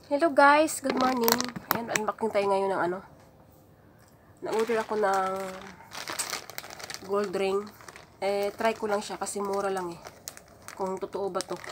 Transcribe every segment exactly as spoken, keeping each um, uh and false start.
Hello guys, good morning. Ayan, unboxing tayo ngayon ng ano. Na-order ako ng gold ring. Eh, try ko lang siya kasi mura lang eh. Kung totoo ba to.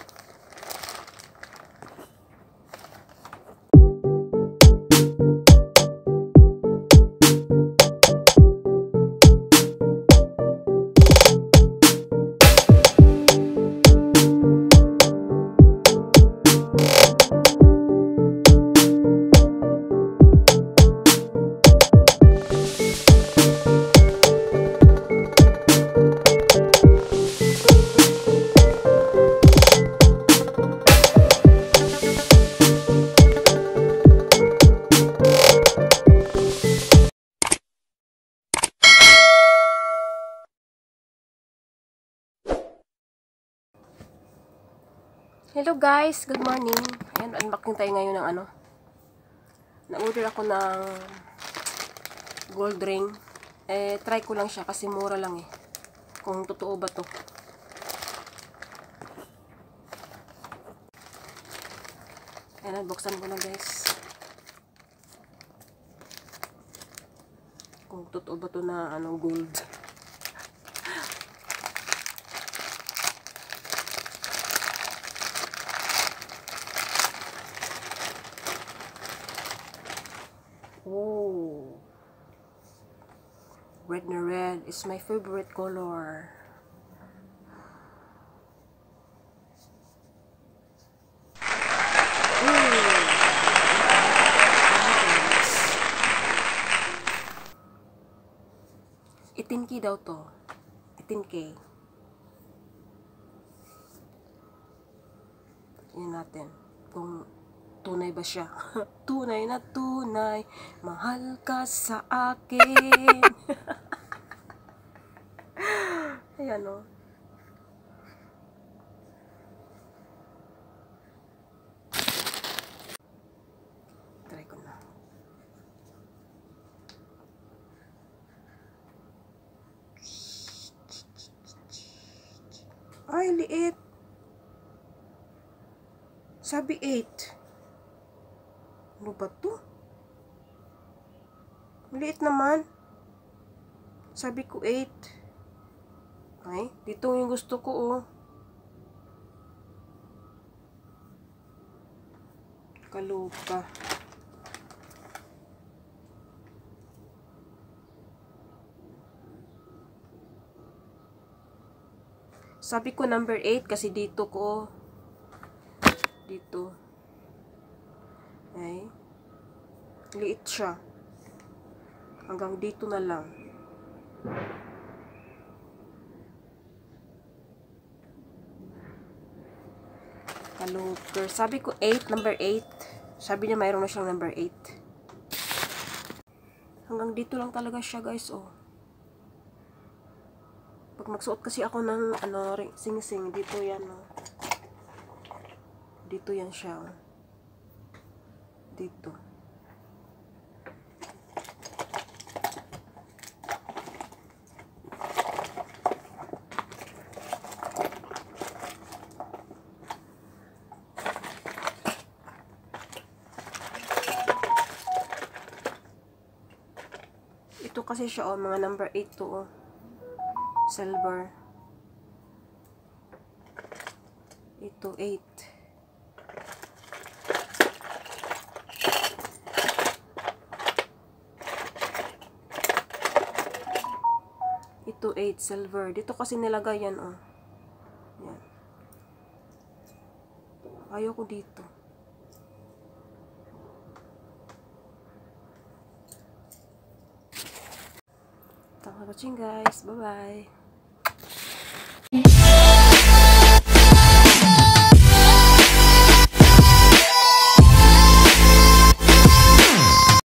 Hello guys, good morning. Ayan, unboxing tayo ngayon ng ano. Na-order ako ng gold ring. Eh, try ko lang siya kasi mura lang eh. Kung totoo ba to. Ayan, buksan ko na guys. Kung totoo ba to na ano, gold. Oh, red na red is my favorite color. eighteen K daw to. eighteen K. Tingnan natin kung tunay ba siya. Tunay na tunay, mahal ka sa akin. Ayan o. Try ko na. Ay, liit. Sabi eight. Ano ba to? Maliit naman. Sabi ko eight. Ay, dito yung gusto ko oh. Kaloka. Sabi ko number eight kasi dito ko dito. Ay. Liit siya. Hanggang dito na lang. Kaloker. Sabi ko eight, number eight. Sabi niya mayroon na siyang number eight. Hanggang dito lang talaga siya, guys, oh. Pag magsuot kasi ako ng ano, sing-sing, dito yan, oh. Dito yan siya, oh. Dito. Ito kasi siya, oh, mga number eight to, oh. Silver. Ito, eight. Ito, eight, silver. Dito kasi nilagay yan, oh. Yan. Ayaw ko dito. Thanks for watching, guys. Bye-bye.